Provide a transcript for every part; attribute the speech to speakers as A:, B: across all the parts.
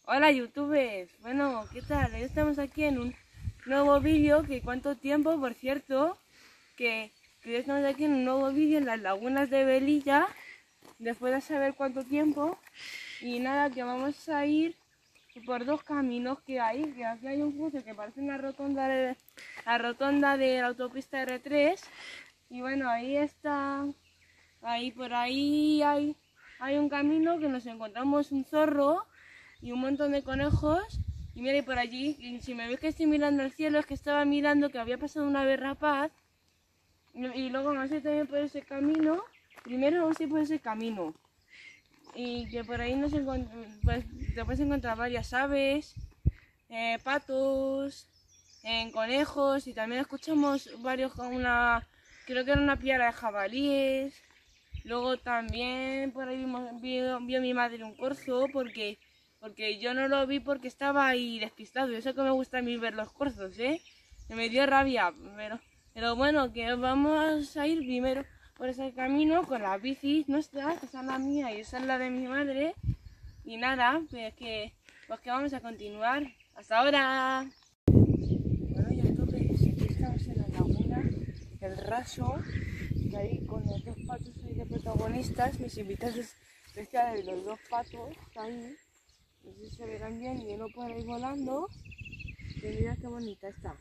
A: Hola youtubers, bueno, ¿qué tal? Hoy estamos aquí en un nuevo vídeo, que cuánto tiempo, por cierto, que hoy estamos aquí en un nuevo vídeo en las lagunas de Velilla, después de saber cuánto tiempo, y nada, que vamos a ir por dos caminos que hay, que aquí hay un cruce que parece una rotonda la rotonda de la autopista R3, y bueno, ahí está, ahí por ahí hay un camino que nos encontramos un zorro y un montón de conejos, y mira, y por allí, y si me ves que estoy mirando al cielo, es que estaba mirando que había pasado una ave rapaz, y luego vamos a ir también por ese camino. Primero vamos a ir por ese camino, y que por ahí pues, te puedes encontrar varias aves, patos, conejos, y también escuchamos varios, creo que era una piara de jabalíes. Luego también por ahí vio mi madre un corzo, porque yo no lo vi porque estaba ahí despistado. Eso que me gusta a mí ver los corzos, ¿eh? Me dio rabia, pero bueno, que vamos a ir primero por ese camino con las bicis nuestras, que esa es la mía y esa es la de mi madre. Y nada, pues que vamos a continuar. ¡Hasta ahora! Bueno, ya entonces aquí estamos en la laguna, el Raso, y ahí con los dos patos ahí de protagonistas, mis invitados especiales, los dos patos, ahí. No sé si se verán bien, y uno por ahí volando. Y mira qué bonita está.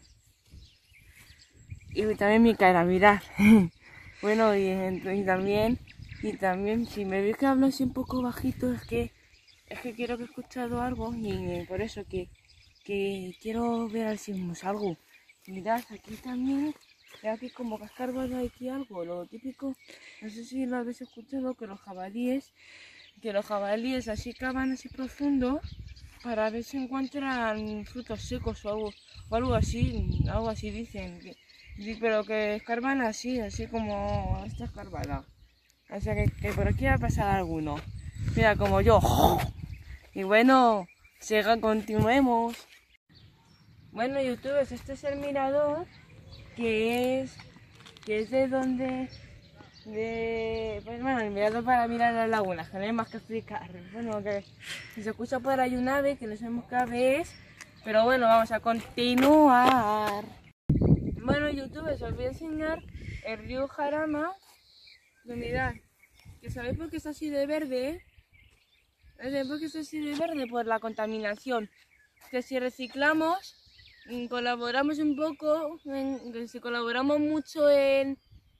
A: Y también mi cara, mirad. Bueno, y también, si me veis que hablo así un poco bajito, es que quiero que he escuchado algo, y por eso que quiero ver si vemos algo. Mirad, aquí también, veo aquí como cascardos hay aquí algo, lo típico, no sé si lo habéis escuchado, que los jabalíes así cavan así profundo para ver si encuentran frutos secos o algo así dicen, pero que escarban así como esta escarbada. O sea que por aquí va a pasar alguno. Mira, como yo. Y bueno, continuemos. Bueno, youtubers, este es el mirador, que es de donde... pues bueno, el mirador para mirar las lagunas, que no hay más que explicar. Bueno, que se escucha por ahí un ave, que no sabemos qué ave es, pero bueno, vamos a continuar. Bueno, youtubers, os voy a enseñar el río Jarama, que mirad, que sabéis por qué está así de verde, ¿sabéis por qué está así de verde? Por la contaminación. Que si reciclamos, colaboramos un poco, que si colaboramos mucho en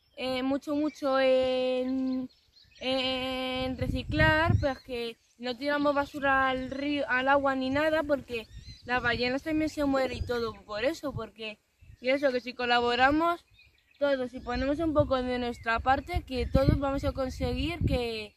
A: reciclar, pues que no tiramos basura al río, al agua ni nada, porque las ballenas también se mueren y todo por eso, y eso, que si colaboramos todos y ponemos un poco de nuestra parte, que todos vamos a conseguir que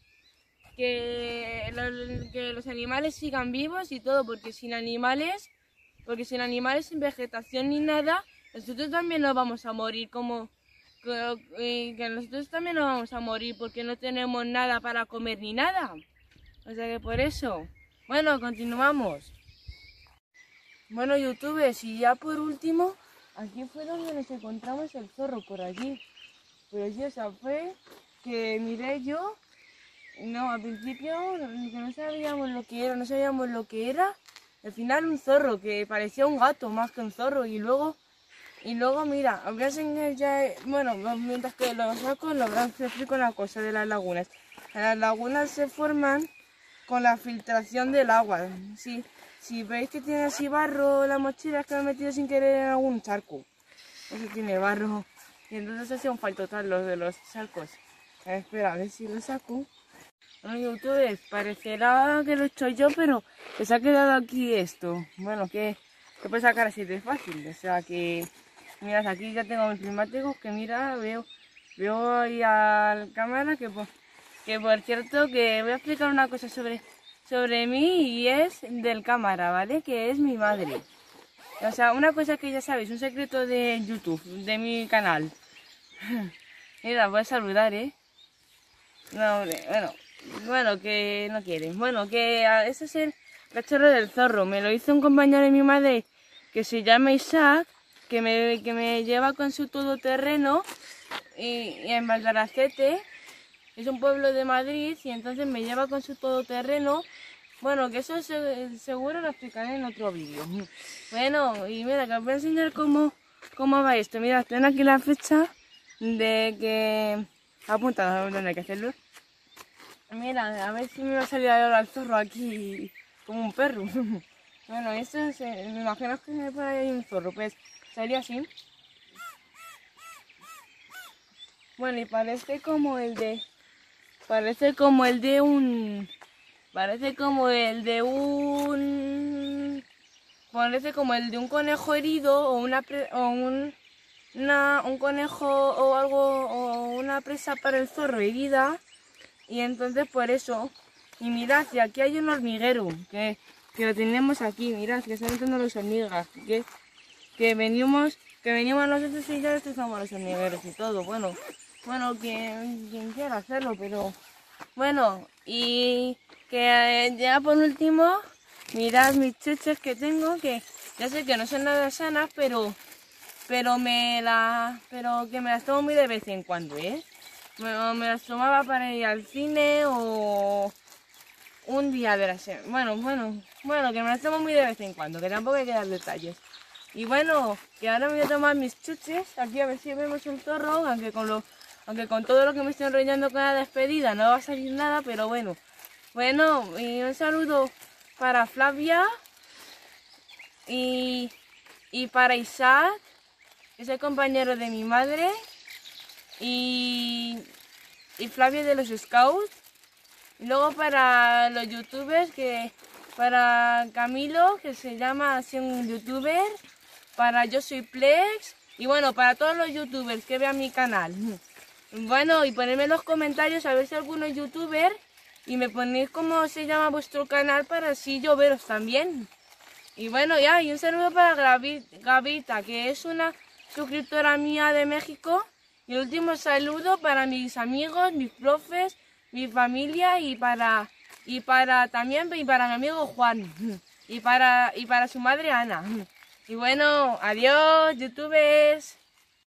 A: los animales sigan vivos y todo, porque sin animales, sin vegetación ni nada, nosotros también nos vamos a morir, que nosotros también nos vamos a morir porque no tenemos nada para comer ni nada. O sea que por eso. Bueno, continuamos. Bueno, youtubers, y ya por último, aquí fue donde nos encontramos el zorro, por allí. Pero sí, o sea, fue que miré yo. No, al principio que no sabíamos lo que era. Al final un zorro, que parecía un gato más que un zorro, y luego mira, os voy a enseñar ya, bueno, mientras que lo saco, os explico una cosa de las lagunas. Las lagunas se forman con la filtración del agua. Si veis que tiene así barro la mochila, es que me he metido sin querer en algún charco. Eso tiene barro. Y entonces hacía un fallo total los de los charcos. Espera, a ver si lo saco. Bueno, youtubers, parecerá que lo he hecho yo, pero que se ha quedado aquí esto. Bueno, que puede sacar así de fácil. O sea que, mirad, aquí ya tengo mis prismáticos, que mira, veo ahí a la cámara, que por cierto, que voy a explicar una cosa sobre mí, y es del cámara, ¿vale? Que es mi madre. O sea, una cosa que ya sabéis, un secreto de YouTube, de mi canal. Mira, voy a saludar, ¿eh? No, hombre, bueno, que no quieren. Bueno, que ese es el cachorro del zorro. Me lo hizo un compañero de mi madre que se llama Isaac, que me lleva con su todoterreno y en Valdaracete. Es un pueblo de Madrid, y entonces me lleva con su todoterreno Bueno, que eso seguro lo explicaré en otro vídeo. Bueno, y mira, que os voy a enseñar cómo va esto. Mira, tengo aquí la fecha de que... Apunta, no hay que hacerlo. Mira, a ver si me va a salir ahora el zorro aquí como un perro. Bueno, esto es, me imagino que por ahí hay un zorro, pues sería así. Bueno, y parece como el de un conejo herido o un conejo o algo o una presa para el zorro herida. Y entonces por eso, y mirad, y aquí hay un hormiguero que lo tenemos aquí, mirad, que están entrando las hormigas, que venimos nosotros y ya destrozamos los hormigueros y todo. Bueno, quien quiera hacerlo, pero bueno, y que ya por último, mirad mis chuches que tengo, que ya sé que no son nada sanas, pero que me las tomo muy de vez en cuando, ¿eh? Me las tomaba para ir al cine o un día de la semana. Bueno, que me las tomo muy de vez en cuando, que tampoco hay que dar detalles. Y bueno, que ahora me voy a tomar mis chuches, aquí a ver si vemos un zorro, aunque con todo lo que me estoy enrollando con la despedida no va a salir nada, pero bueno. Bueno, y un saludo para Flavia y para Isaac, que es el compañero de mi madre, y Flavia de los Scouts. Y luego para los youtubers, para Camilo, que se llama así un youtuber, para Yo Soy Plex, y bueno, para todos los youtubers que vean mi canal. Bueno, y ponedme en los comentarios a ver si alguno es youtuber y me ponéis cómo se llama vuestro canal para así yo veros también. Y bueno, ya, y un saludo para Gavita, que es una suscriptora mía de México. Y el último saludo para mis amigos, mis profes, mi familia y para mi amigo Juan y para su madre Ana. Y bueno, adiós, youtubers.